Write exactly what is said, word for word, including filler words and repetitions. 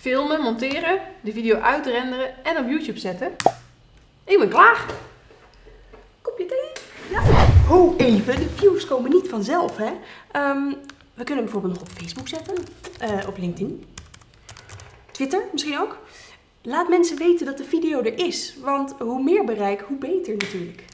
filmen, monteren, de video uitrenderen en op YouTube zetten. Ik ben klaar. Kopje thee? Ja. Ho, even. De views komen niet vanzelf, hè. Um, we kunnen hem bijvoorbeeld nog op Facebook zetten. Uh, op LinkedIn. Twitter misschien ook. Laat mensen weten dat de video er is. Want hoe meer bereik, hoe beter natuurlijk.